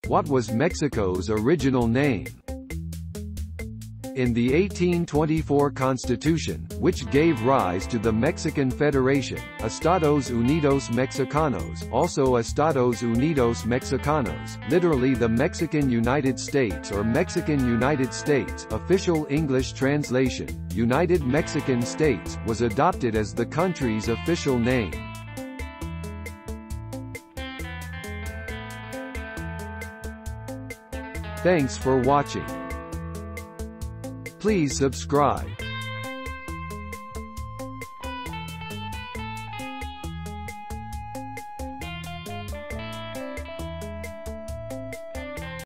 What was Mexico's original name? In the 1824 Constitution, which gave rise to the Mexican Federation, Estados Unidos Mexicanos, also Estados Unidos Mexicanos, literally the Mexican United States or Mexican United States, official English translation, United Mexican States, was adopted as the country's official name. Thanks for watching. Please subscribe.